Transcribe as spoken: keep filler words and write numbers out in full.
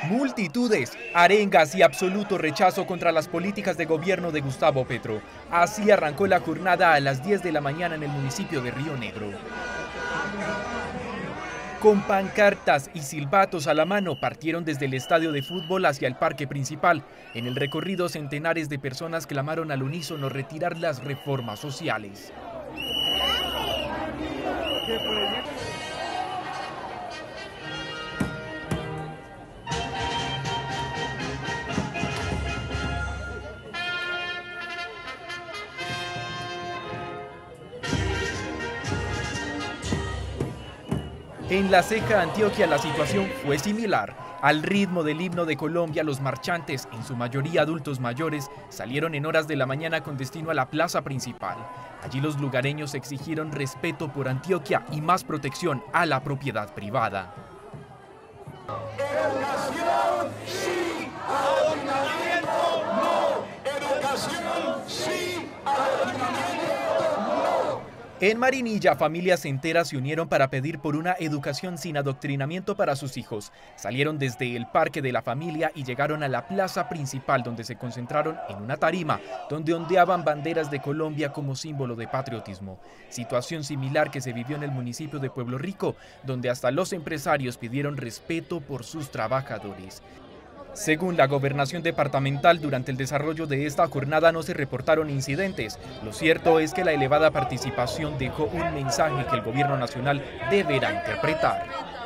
Multitudes, arengas y absoluto rechazo contra las políticas de gobierno de Gustavo Petro. Así arrancó la jornada a las diez de la mañana en el municipio de Río Negro. Con pancartas y silbatos a la mano, partieron desde el estadio de fútbol hacia el parque principal. En el recorrido, centenares de personas clamaron al unísono retirar las reformas sociales. En La Ceja, Antioquia, la situación fue similar. Al ritmo del himno de Colombia, los marchantes, en su mayoría adultos mayores, salieron en horas de la mañana con destino a la plaza principal. Allí los lugareños exigieron respeto por Antioquia y más protección a la propiedad privada. Educación sí, adoctrinamiento no. Educación sí, adoctrinamiento no. En Marinilla, familias enteras se unieron para pedir por una educación sin adoctrinamiento para sus hijos. Salieron desde el Parque de la Familia y llegaron a la plaza principal, donde se concentraron en una tarima, donde ondeaban banderas de Colombia como símbolo de patriotismo. Situación similar que se vivió en el municipio de Pueblo Rico, donde hasta los empresarios pidieron respeto por sus trabajadores. Según la gobernación departamental, durante el desarrollo de esta jornada no se reportaron incidentes. Lo cierto es que la elevada participación dejó un mensaje que el gobierno nacional deberá interpretar.